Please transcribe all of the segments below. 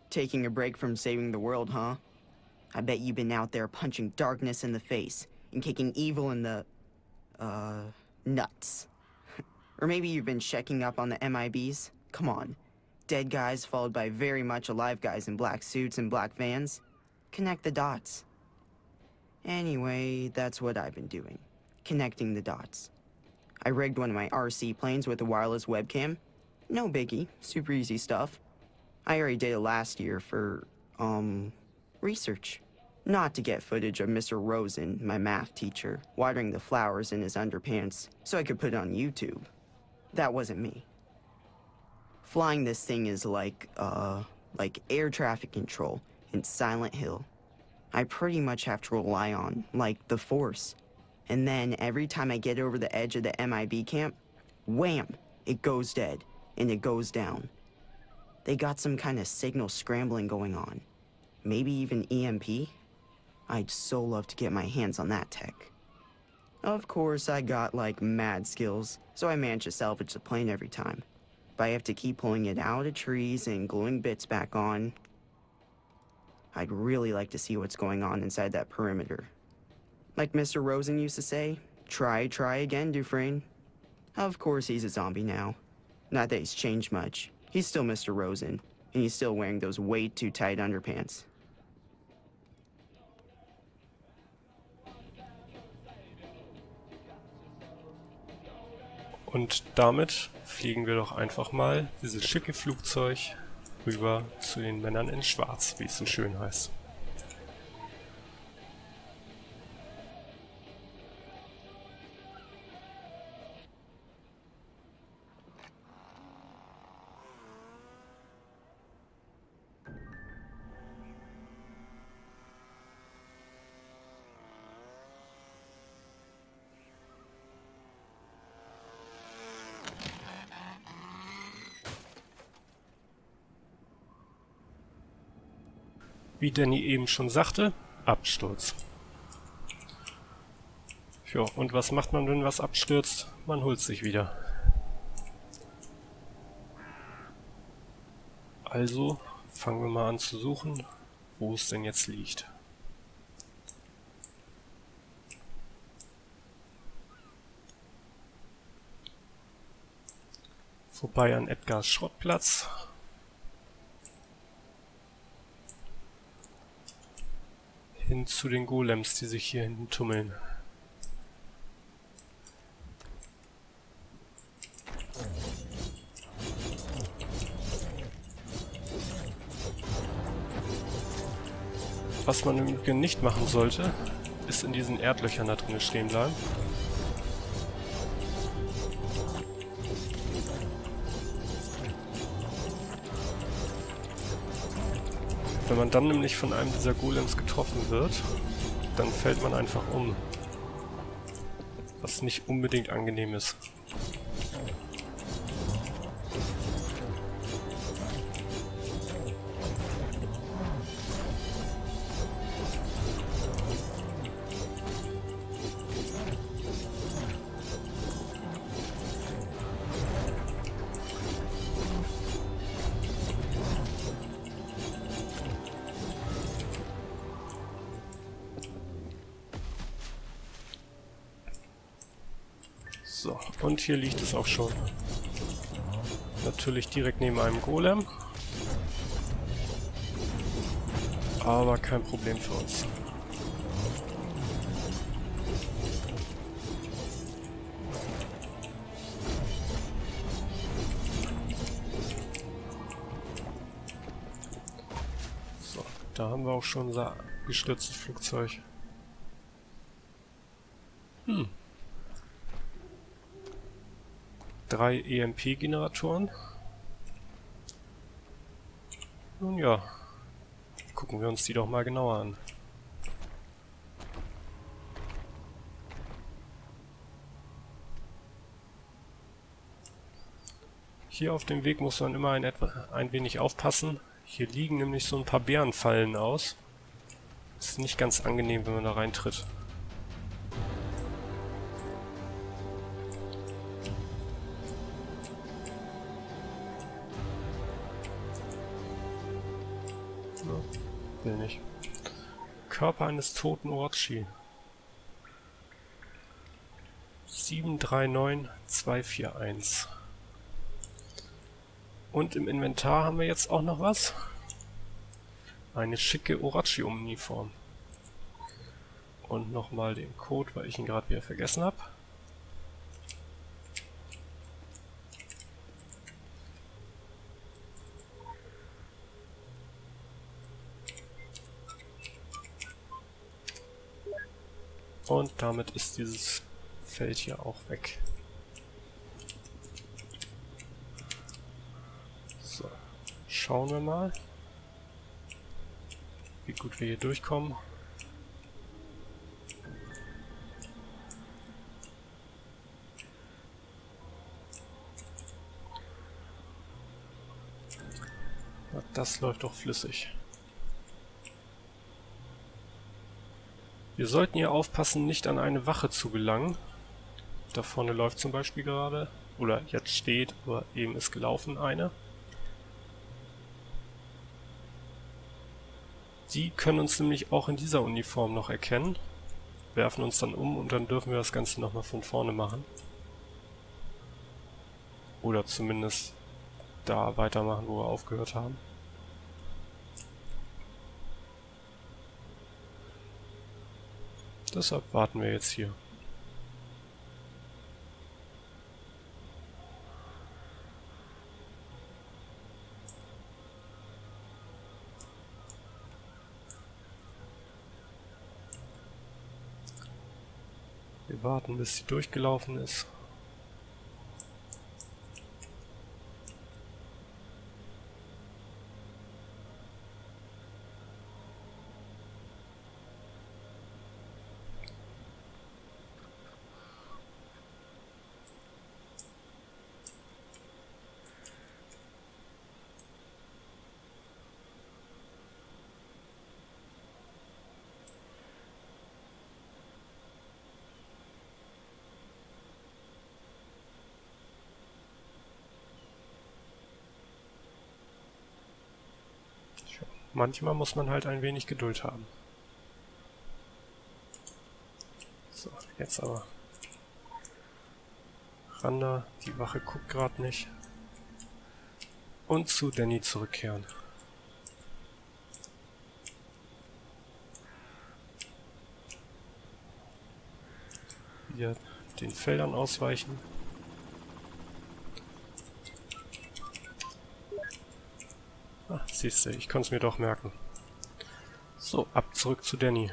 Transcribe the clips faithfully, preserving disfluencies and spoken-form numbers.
Taking a break from saving the world, huh? I bet you've been out there punching darkness in the face and kicking evil in the, uh, nuts. Or maybe you've been checking up on the M I Bs? Come on. Dead guys followed by very much alive guys in black suits and black vans? Connect the dots. Anyway, that's what I've been doing. Connecting the dots. I rigged one of my R C planes with a wireless webcam. No biggie, super easy stuff. I already did it last year for, um, research. Not to get footage of Mister Rosen, my math teacher, watering the flowers in his underpants so I could put it on YouTube. That wasn't me. Flying this thing is like, uh, like air traffic control in Silent Hill. I pretty much have to rely on, like, the Force. And then every time I get over the edge of the M I B camp, wham, it goes dead, and it goes down. They got some kind of signal scrambling going on. Maybe even E M P? I'd so love to get my hands on that tech. Of course, I got, like, mad skills, so I manage to salvage the plane every time. But I have to keep pulling it out of trees and gluing bits back on. I'd really like to see what's going on inside that perimeter. Like Mister Rosen used to say, try, try again, Dufresne. Of course he's a zombie now. Not that he's changed much. He's still Mister Rosen, and he's still wearing those way too tight underpants. Und damit fliegen wir doch einfach mal dieses schicke Flugzeug rüber zu den Männern in Schwarz, wie es so schön heißt. Wie Danny eben schon sagte, Absturz. Ja, und was macht man, wenn was abstürzt? Man holt sich wieder. Also fangen wir mal an zu suchen, wo es denn jetzt liegt. Vorbei an Edgars Schrottplatz. Hin zu den Golems, die sich hier hinten tummeln. Was man im Übrigen nicht machen sollte, ist in diesen Erdlöchern da drin stehen bleiben. Wenn man dann nämlich von einem dieser Golems getroffen wird, dann fällt man einfach um. Was nicht unbedingt angenehm ist. So, und hier liegt es auch schon. Natürlich direkt neben einem Golem. Aber kein Problem für uns. So, da haben wir auch schon unser gestürztes Flugzeug. Hm. Drei E M P-Generatoren. Nun ja, gucken wir uns die doch mal genauer an. Hier auf dem Weg muss man immer ein, etwa, ein wenig aufpassen. Hier liegen nämlich so ein paar Bärenfallen aus. Ist nicht ganz angenehm, wenn man da reintritt. Will nicht. Körper eines toten Orochi. sieben drei neun zwei vier eins. Und im Inventar haben wir jetzt auch noch was. Eine schicke Orochi-Uniform. Und nochmal den Code, weil ich ihn gerade wieder vergessen habe. Und damit ist dieses Feld hier auch weg. So, schauen wir mal, wie gut wir hier durchkommen. Na, das läuft doch flüssig. Wir sollten hier aufpassen, nicht an eine Wache zu gelangen. Da vorne läuft zum Beispiel gerade, oder jetzt steht, aber eben ist gelaufen eine. Die können uns nämlich auch in dieser Uniform noch erkennen, werfen uns dann um und dann dürfen wir das Ganze nochmal von vorne machen. Oder zumindest da weitermachen, wo wir aufgehört haben. Deshalb warten wir jetzt hier. Wir warten, bis sie durchgelaufen ist. Manchmal muss man halt ein wenig Geduld haben. So, jetzt aber. Randa, die Wache guckt gerade nicht. Und zu Danny zurückkehren. Wieder den Feldern ausweichen. Ah, siehst du, ich konnte es mir doch merken. So, ab zurück zu Danny.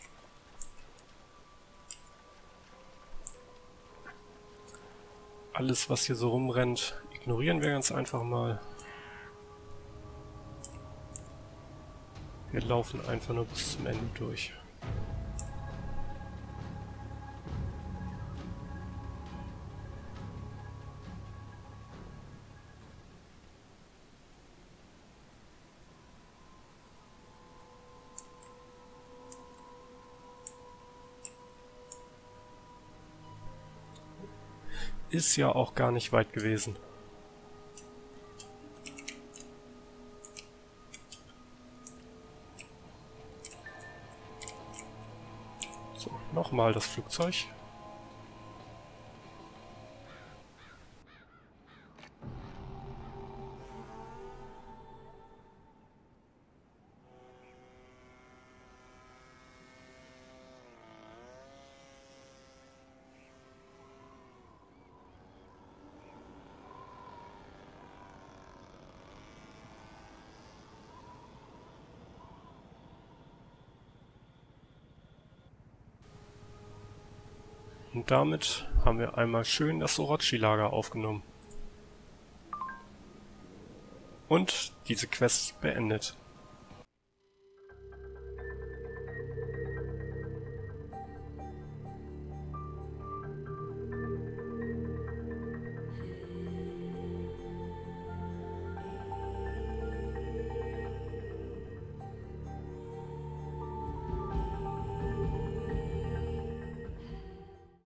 Alles, was hier so rumrennt, ignorieren wir ganz einfach mal. Wir laufen einfach nur bis zum Ende durch. Ist ja auch gar nicht weit gewesen. So, nochmal das Flugzeug. Und damit haben wir einmal schön das Orochi-Lager aufgenommen. Und diese Quest beendet.